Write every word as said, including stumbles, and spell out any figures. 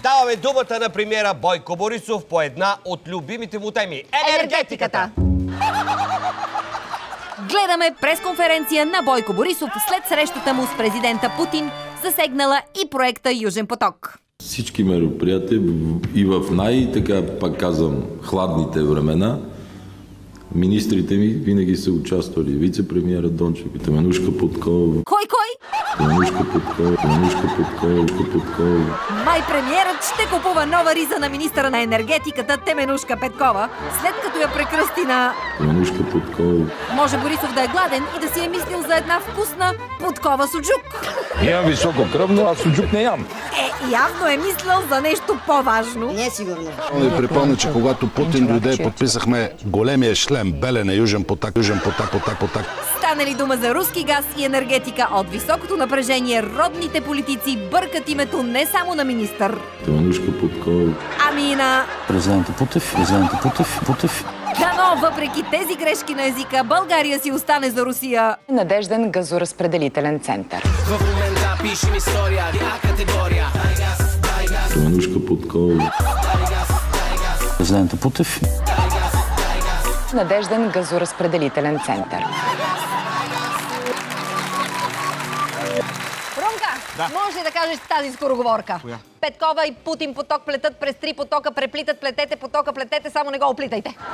Даваме думата на премиера Бойко Борисов по една от любимите му теми – енергетиката. Гледаме пресконференция на Бойко Борисов след срещата му с президента Путин, засегнала и проекта Южен поток. Всички мероприятия и в най, така пак казвам, хладните времена, министрите ми винаги са участвали. Вице-премиера Дончев, Теменушка Путкова. Кой, кой? Теменушка Путкова, Теменушка Путкова, Путкова. Май премиерът ще купува нова риза на министъра на енергетиката Теменушка Петкова, след като я прекръсти на... Теменушка Путкова. Може Борисов да е гладен и да си е мислил за една вкусна Путкова суджук. Имам високо кръвно, аз суджук не ям. Е, явно е мислил за нещо по-важно. Не е сигурно. Ви припомня, че когато Путин дойде, подписахме големия шлем Белене, Южен поток, Южен поток, поток, поток. Стане ли дума за руски газ и енергетика от високото напрежение, родните политици бъркат името не само на министър, Теменушка Путкова. ами и на... Президента Путев, президента Путев, Путев. Дано, въпреки тези грешки на езика, България си остане за Русия надежден газоразпределителен център. В момента пишем история, А категория. Теменушка Путкова. Президента Путев. Надежден газоразпределителен център. Румка, да. Можеш ли да кажеш тази скороговорка? Коя? Петкова и Путин поток плетат през три потока, преплитат, плетете потока, плетете, само не го оплитайте.